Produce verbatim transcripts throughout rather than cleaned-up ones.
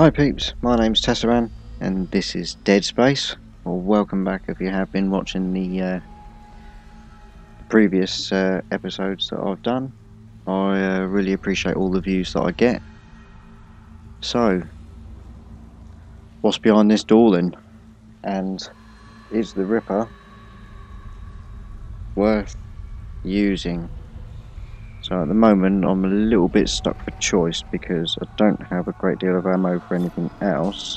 Hi peeps, my name's Tessaran and this is Dead Space, or welcome back if you have been watching the uh, previous uh, episodes that I've done. I uh, really appreciate all the views that I get. So, what's behind this door then? And is the Ripper worth using? So at the moment I'm a little bit stuck for choice because I don't have a great deal of ammo for anything else.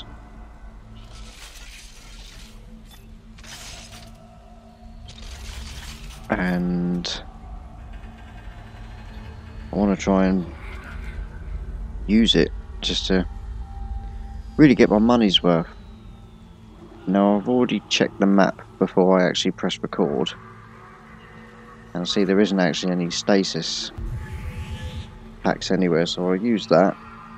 And I want to try and use it just to really get my money's worth. Now I've already checked the map before I actually press record, and see there isn't actually any stasis packs anywhere, so I'll use that.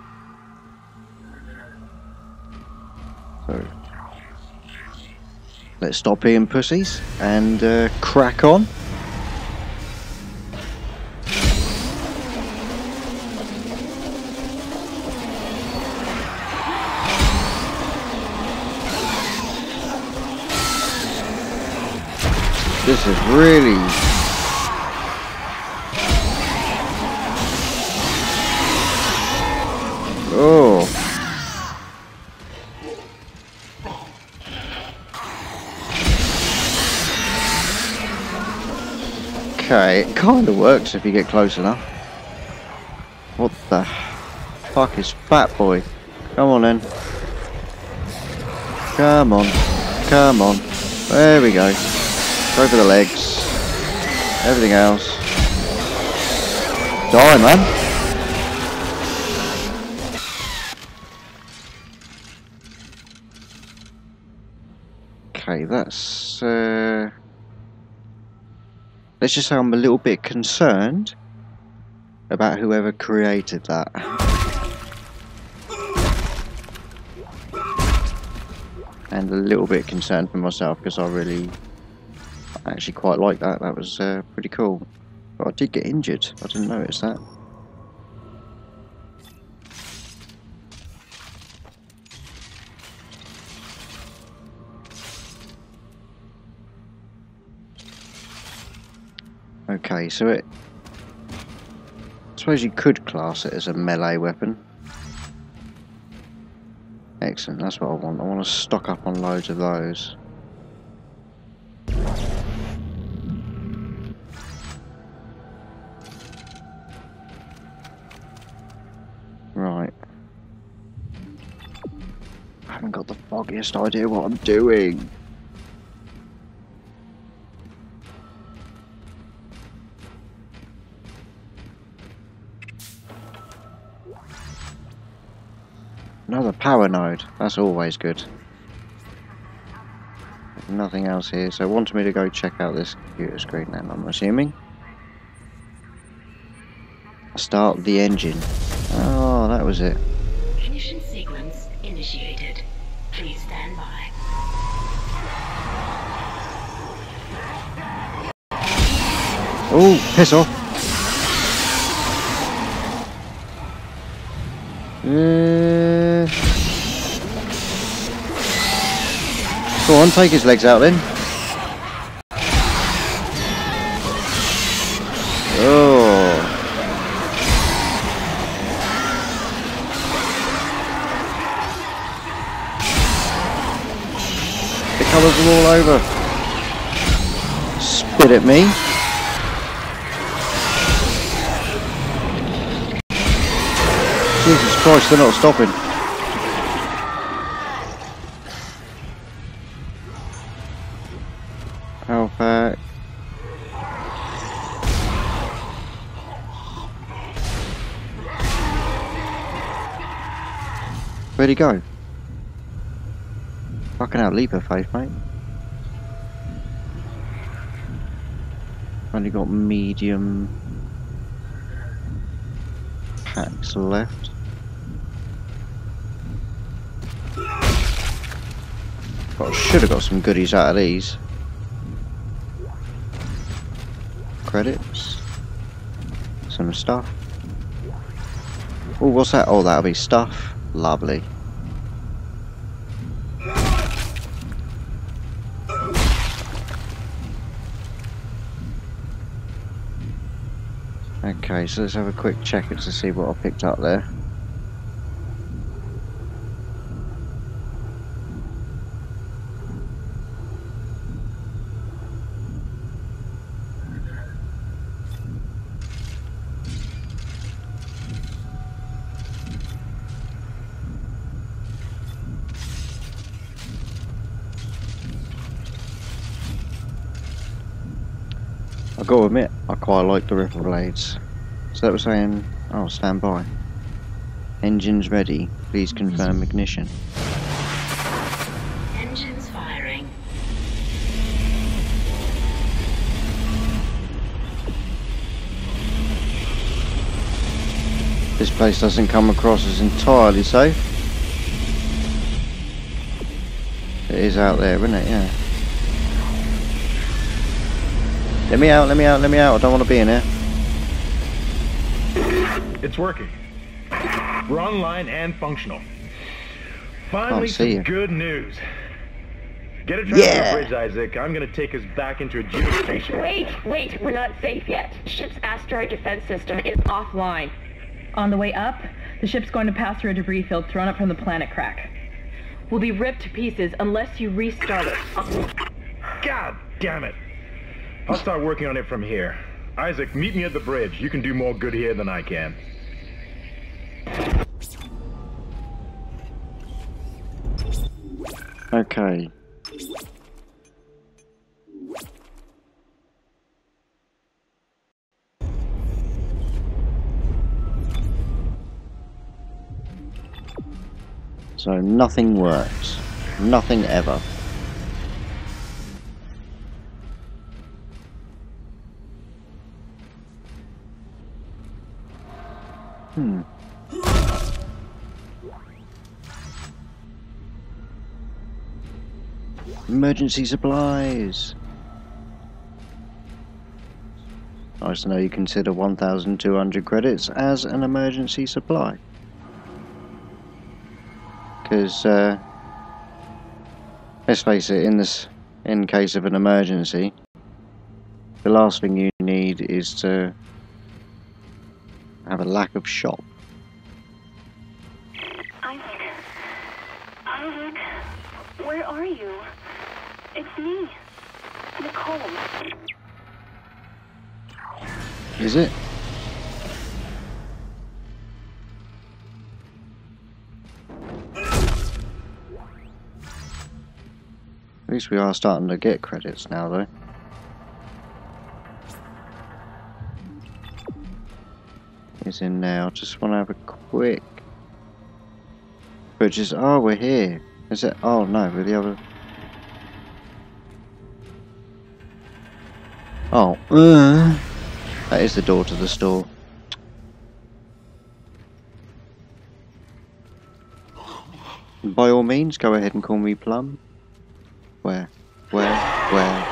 So let's stop being pussies and uh, crack on. This is really oh okay, it kind of works if you get close enough. What the fuck is Fat Boy? Come on then. Come on. Come on. There we go. Go for the legs. Everything else. Die, man. Okay, that's... Uh... Let's just say I'm a little bit concerned about whoever created that. And a little bit concerned for myself because I really... I actually quite like that. That was uh, pretty cool. But I did get injured. I didn't notice that. Okay, so it... I suppose you could class it as a melee weapon. Excellent, that's what I want. I want to stock up on loads of those. Right. I haven't got the foggiest idea what I'm doing. Another power node. That's always good. Nothing else here, so it wanted me to go check out this computer screen then, I'm assuming. Start the engine. Oh, that was it. Ignition sequence initiated. Please stand by. Oh, piss off. Uh, go on, take his legs out then. Oh. Colours them all over. Spit at me. Jesus Christ, they're not stopping. How far? Where'd he go? Fucking hell, leap of faith, mate. Only got medium packs left. But I should have got some goodies out of these. Credits. Some stuff. Oh, what's that? Oh, that'll be stuff. Lovely. Okay, so let's have a quick check to see what I picked up there. I've got to admit, I quite like the rifle blades. So that was saying, oh, stand by. Engines ready. Please confirm ignition. Engines firing. This place doesn't come across as entirely safe. It is out there, isn't it? Yeah. Let me out, let me out, let me out. I don't want to be in here. It's working. We're online and functional. Finally, Can't see some you. good news. Get a transfer Yeah. bridge, Isaac. I'm gonna take us back into a geostation. Wait, wait, we're not safe yet. Ship's asteroid defense system is offline. On the way up, the ship's going to pass through a debris field thrown up from the planet crack. We'll be ripped to pieces unless you restart it. God damn it! I'll start working on it from here. Isaac, meet me at the bridge. You can do more good here than I can. Okay. So nothing works. Nothing ever. Hmm. Emergency supplies. Nice to know you consider one thousand two hundred credits as an emergency supply. Because, uh, let's face it, in this, in case of an emergency, the last thing you need is to have a lack of shop. Isaac. Isaac. Where are you? It's me. Nicole. Is it? At least we are starting to get credits now, though. It's in now. Just want to have a quick purchase. Oh, we're here. Is it? Oh no, we're the other. Oh, uh, that is the door to the store. By all means, go ahead and call me Plum. Where? Where? Where?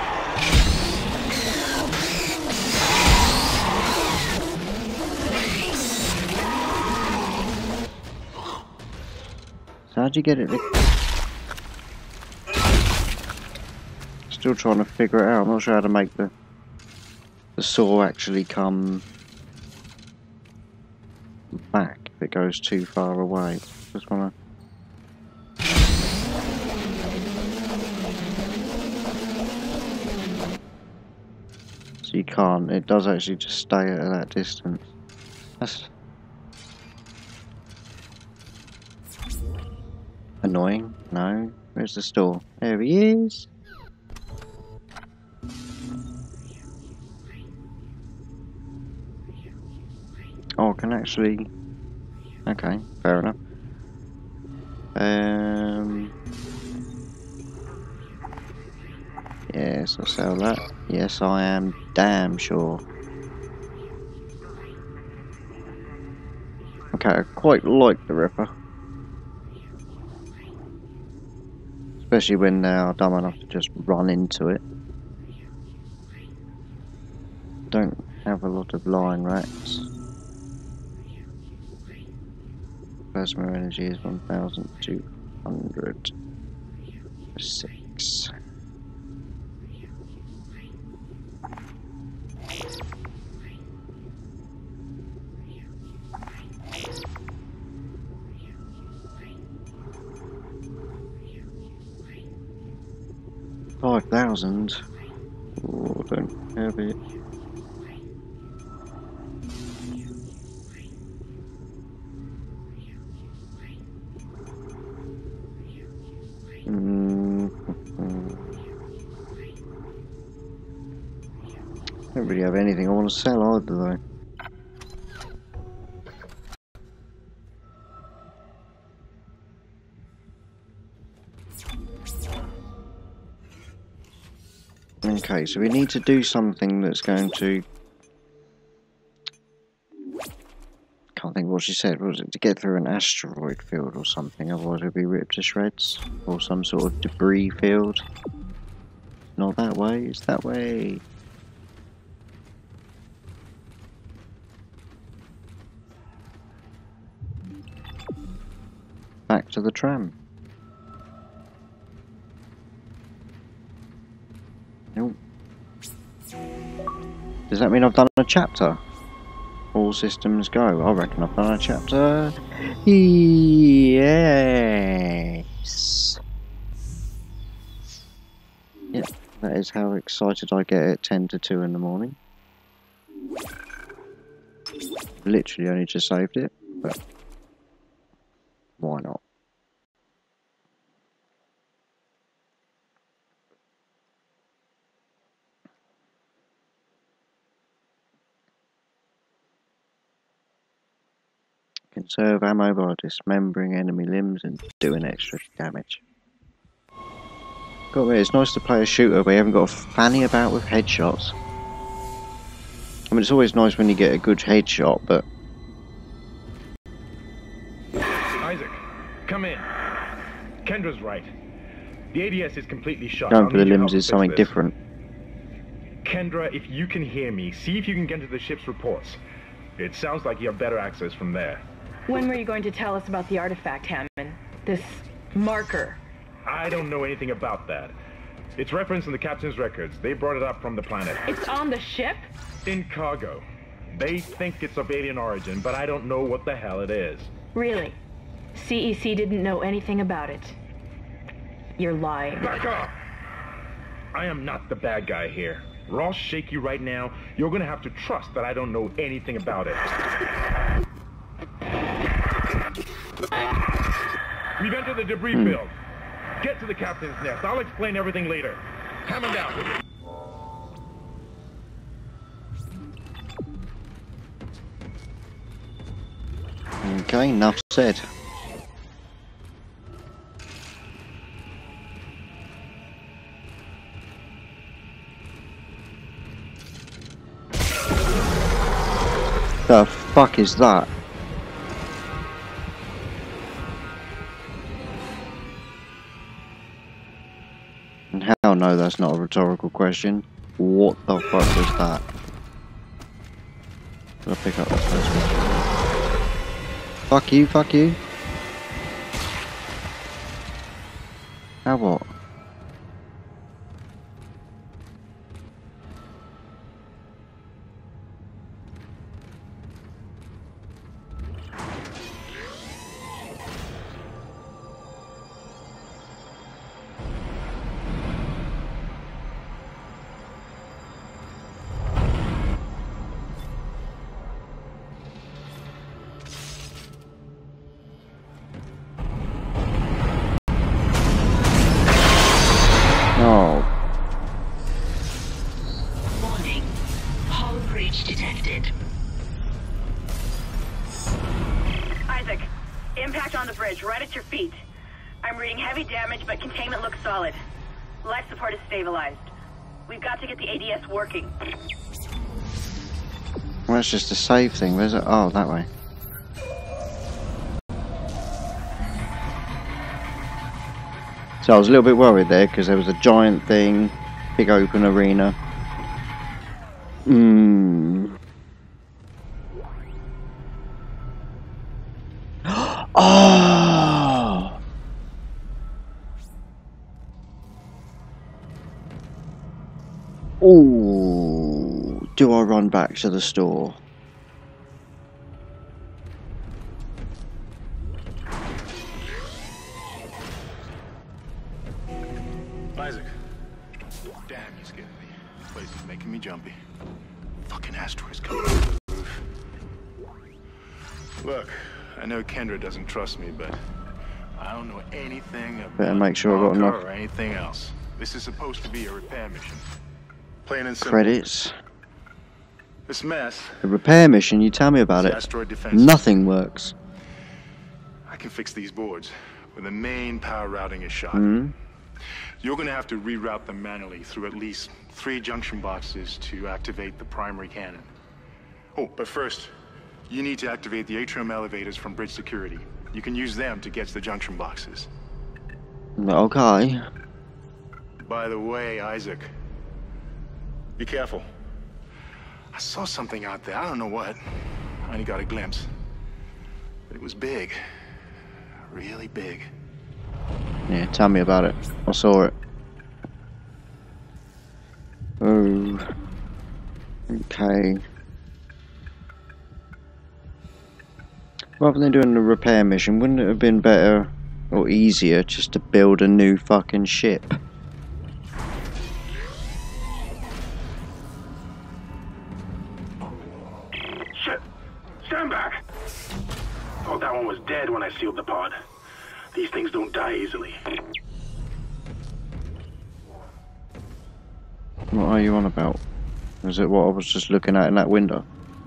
So how'd you get it? Still trying to figure it out. I'm not sure how to make the the saw actually come back if it goes too far away. Just wanna. So you can't. It does actually just stay at that distance. That's annoying. No. Where's the store? There he is. Oh, I can actually. Okay, fair enough. Um. Yes, I'll sell that. Yes, I am damn sure. Okay, I quite like the Ripper. Especially when they are dumb enough to just run into it. Don't have a lot of line racks. Plasma energy is one thousand two hundred six. five thousand. Oh, I don't have it. Mm -hmm. Don't really have anything I want to sell either, though. Okay, so we need to do something that's going to... Can't think what she said. What was it? To get through an asteroid field or something, otherwise we'd be ripped to shreds. Or some sort of debris field. Not that way, it's that way. Back to the tram. Nope. Does that mean I've done a chapter? All systems go. I reckon I've done a chapter. Yes. Yep, that is how excited I get at ten to two in the morning. Literally only just saved it, but why not? Conserve ammo by dismembering enemy limbs and doing extra damage. Got me, it's nice to play a shooter where you haven't got to fanny about with headshots. I mean, it's always nice when you get a good headshot, but... Isaac, come in. Kendra's right. The A D S is completely shut. Going I'll for the need your limbs help is to fix something this. different. Kendra, if you can hear me, see if you can get into the ship's reports. It sounds like you have better access from there. When were you going to tell us about the artifact, Hammond? This marker? I don't know anything about that. It's referenced in the captain's records. They brought it up from the planet. It's on the ship? In cargo. They think it's of alien origin, but I don't know what the hell it is. Really? C E C didn't know anything about it. You're lying. Back off! I am not the bad guy here. Ross shake you right now, you're gonna have to trust that I don't know anything about it. We've entered the debris Hmm. field. Get to the captain's nest. I'll explain everything later. Hammond out. Okay, enough said. The fuck is that? And hell no, that's not a rhetorical question. What the fuck was that? I'll pick up that first one. Fuck you, fuck you. Now what? Oh. Warning. Hull breach detected. Isaac, impact on the bridge, right at your feet. I'm reading heavy damage, but containment looks solid. Life support is stabilized. We've got to get the A D S working. Well, that's just a save thing. Where's it? Oh, that way. So I was a little bit worried there because there was a giant thing, big open arena. Hmm. Oh! Ooh. Do I run back to the store? Isaac, jumpy. Fucking asteroids coming over the roof. Look, I know Kendra doesn't trust me, but I don't know anything about Better make sure I got enough or anything else. This is supposed to be a repair mission. Plain and simple. credits. This mess. The repair mission, you tell me about is it. Asteroid defense. Nothing works. I can fix these boards when the main power routing is shot. Mm. You're gonna have to reroute them manually through at least three junction boxes to activate the primary cannon. Oh, but first, you need to activate the atrium elevators from bridge security. You can use them to get to the junction boxes. Okay. By the way, Isaac, be careful. I saw something out there. I don't know what. I only got a glimpse. But it was big. Really big. Yeah, tell me about it. I saw it. Oh. Okay. Rather than doing a repair mission, wouldn't it have been better or easier just to build a new fucking ship? Shit! Stand back! Thought that one was dead when I sealed the pod. These things don't die easily. What are you on about? Is it what I was just looking at in that window?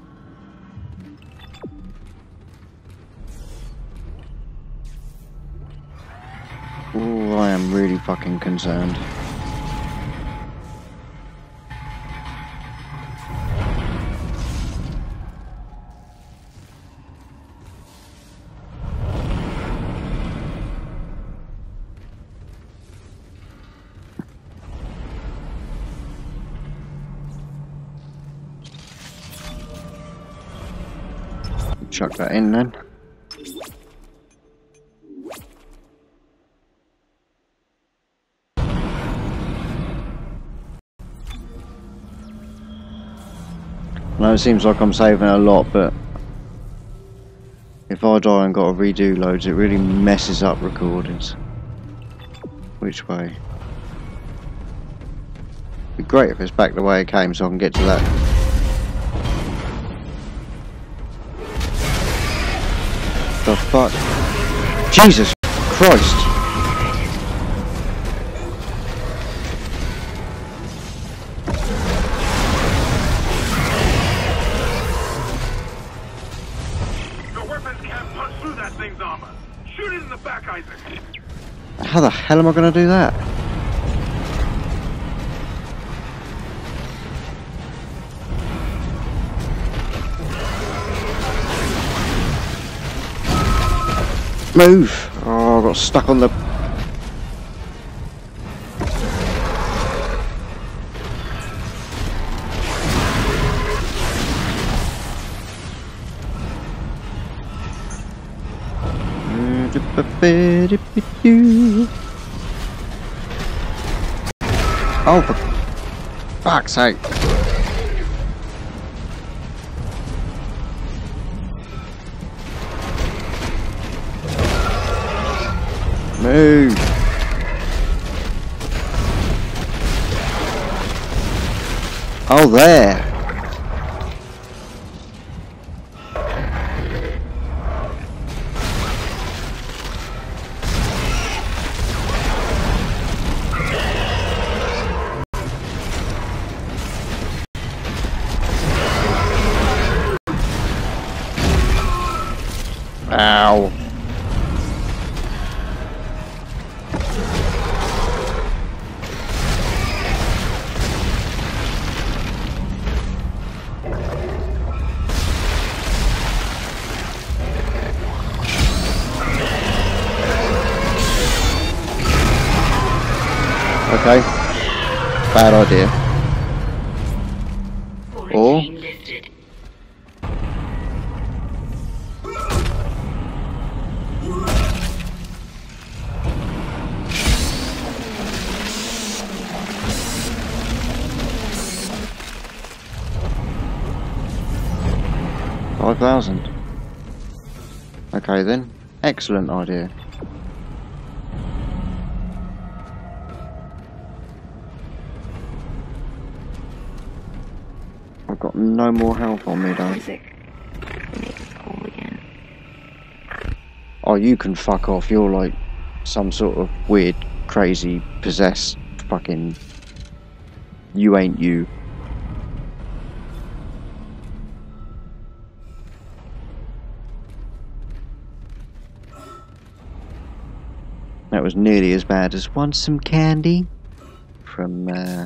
Oh, I am really fucking concerned. Chuck that in then. I know it seems like I'm saving a lot, but if I die and got to redo loads, it really messes up recordings. Which way? It'd be great if it's back the way it came so I can get to that. The fuck? Jesus Christ! Your weapons can't punch through that thing's armor. Shoot it in the back, Isaac. How the hell am I going to do that? Move! Oh, I got stuck on the... Oh, for fuck's sake! Move! Oh, there! Ow! Okay. Bad idea. Or Lifted. five thousand. Okay then. Excellent idea. got no more health on me though. Isaac, make us whole again. Oh, you can fuck off. You're like some sort of weird, crazy, possessed fucking... You ain't you. That was nearly as bad as Want Some Candy from uh...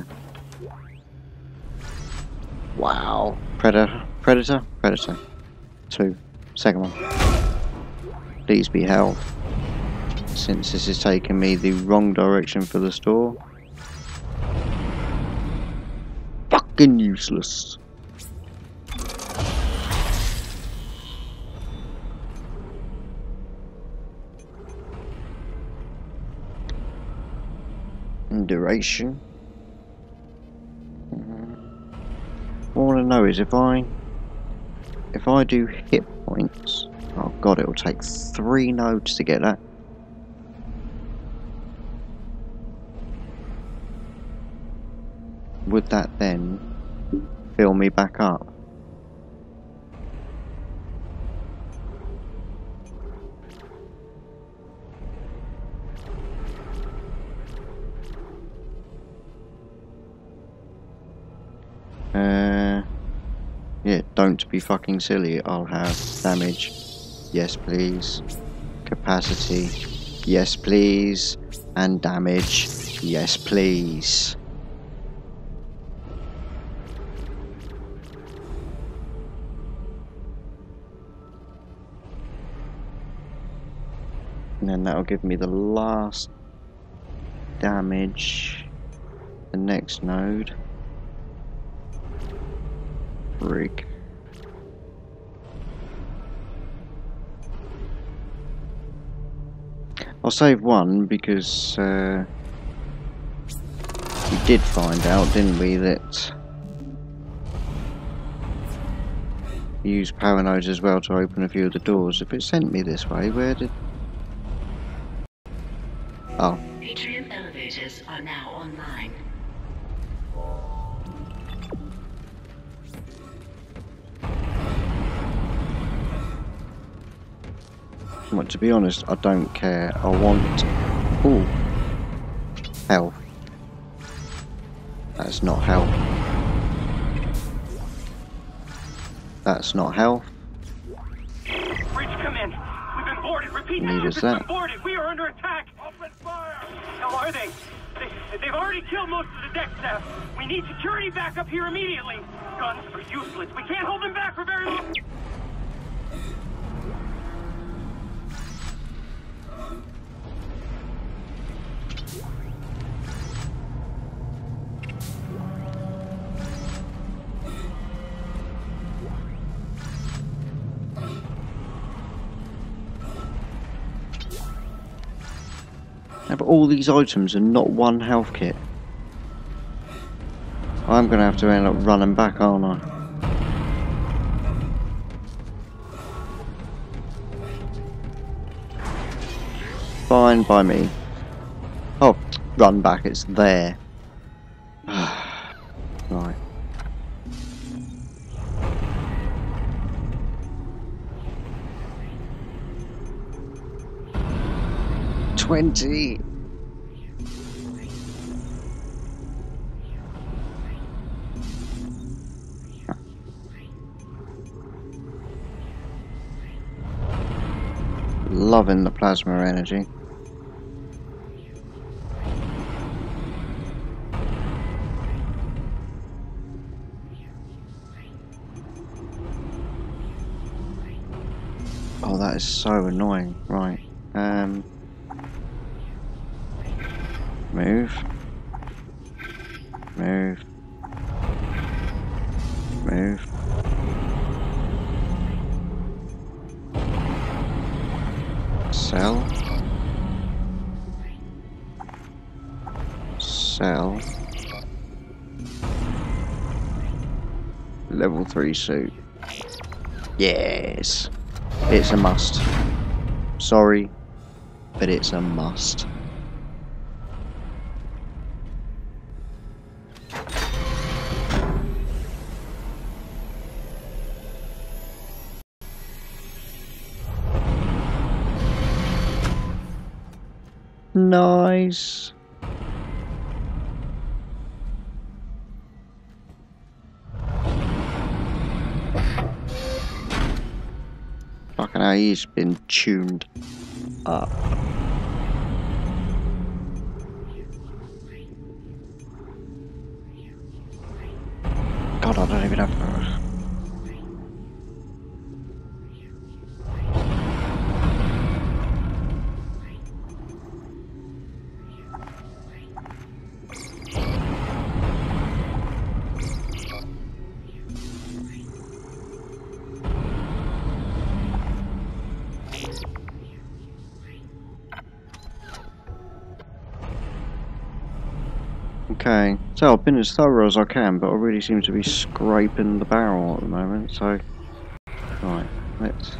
wow. Predator, Predator, Predator. Two. Second one. Please be health. Since this is taking me the wrong direction for the store. Fucking useless. Duration. What I want to know is if I if I do hit points. Oh god, it'll take three nodes to get that. Would that then fill me back up? Uh, yeah, don't be fucking silly. I'll have damage. Yes, please. Capacity. Yes, please. And damage. Yes, please. And then that'll give me the last damage. The next node. Freak. I'll save one because uh, we did find out, didn't we, that we used power nodes as well to open a few of the doors. If it sent me this way, where did... Oh. Atrium elevators are now online. Well, to be honest, I don't care. I want... Ooh. Health. That's not health. That's not health. Bridge, come in. We've been boarded. Repeat, Neat as we've that. been boarded. We are under attack. Open fire. How are they? they? They've already killed most of the deck staff. We need security back up here immediately. Guns are useless. We can't hold them back for very long. Have all these items and not one health kit. I'm gonna have to end up running back, aren't I? Fine by me. Oh, run back, it's there. Right. Twenty. Loving the plasma energy. Oh, that is so annoying. Right. Um. Move. Move. Move. Sell. Sell. Level three suit. Yes. It's a must. Sorry, but it's a must. Nice. Fucking hell, he's been tuned up. God, I don't even have. Okay, so I've been as thorough as I can, but I really seem to be scraping the barrel at the moment, so... Right, let's...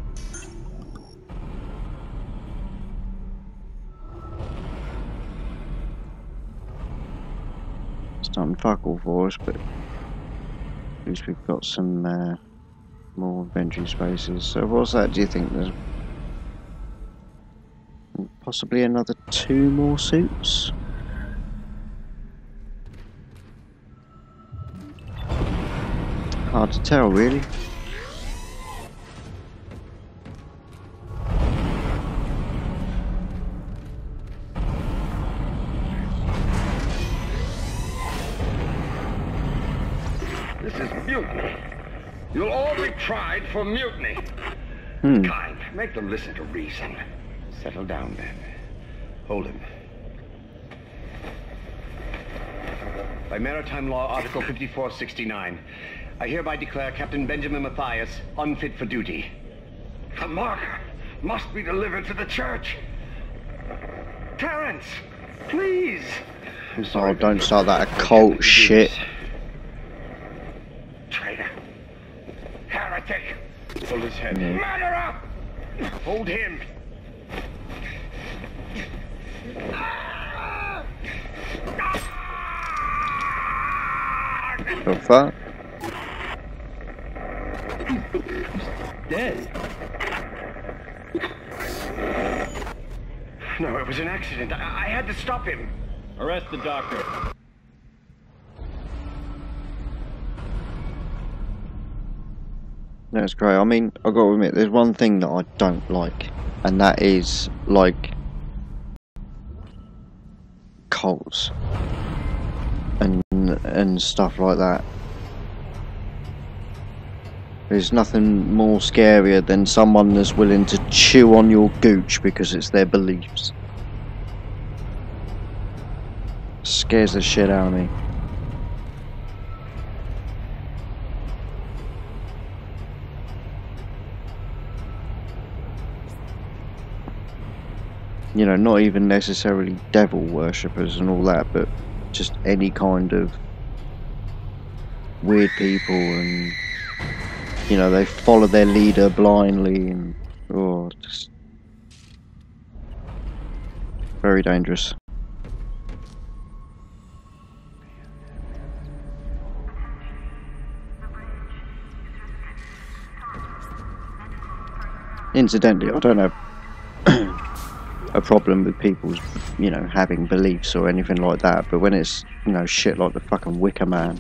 It's done fuck all for us, but... At least we've got some uh, more inventory spaces. So what's that, do you think? There's... Possibly another two more suits? Hard to tell, really. This is mutiny. You'll all be tried for mutiny. Hmm. Kind, make them listen to reason. Settle down, then. Hold him. By Maritime Law, Article fifty-four sixty-nine, I hereby declare Captain Benjamin Matthias unfit for duty. The marker must be delivered to the church. Terrence, please. I'm sorry, Oh, don't start that occult shit. Traitor. Heretic. Hold his head. Mm. Murderer! Hold him. So far. Dead. No, it was an accident. I, I had to stop him. Arrest the doctor. That's great. I mean, I've got to admit, there's one thing that I don't like, and that is, like, cults and and stuff like that. There's nothing more scarier than someone that's willing to chew on your gooch because it's their beliefs. Scares the shit out of me. You know, not even necessarily devil worshippers and all that, but just any kind of weird people, and you know, they follow their leader blindly, and oh, just very dangerous. Incidentally, I don't have a problem with people's, you know, having beliefs or anything like that, but when it's, you know, shit like the fucking Wicker Man,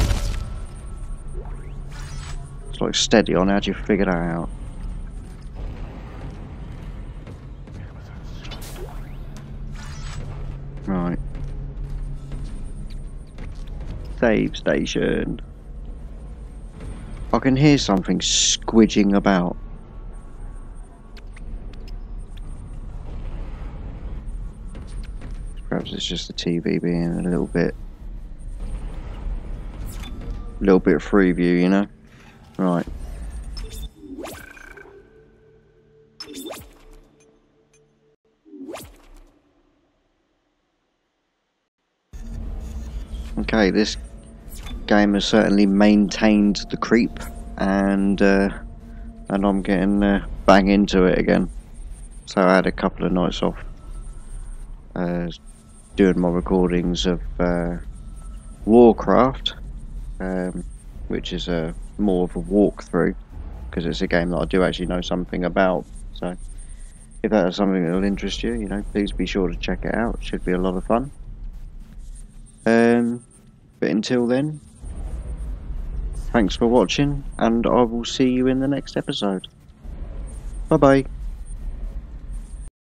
it's like, steady on, how'd you figure that out? Right. Save station. I can hear something squidging about. Perhaps it's just the T V being a little bit, a little bit free view, you know? Right. Okay, this game has certainly maintained the creep, and uh, and I'm getting uh, bang into it again. So I had a couple of nights off. Uh, doing my recordings of uh, Warcraft, um, which is a more of a walkthrough, because it's a game that I do actually know something about. So if that is something that will interest you, you know, please be sure to check it out. It should be a lot of fun. Um, but until then, thanks for watching, and I will see you in the next episode. Bye bye.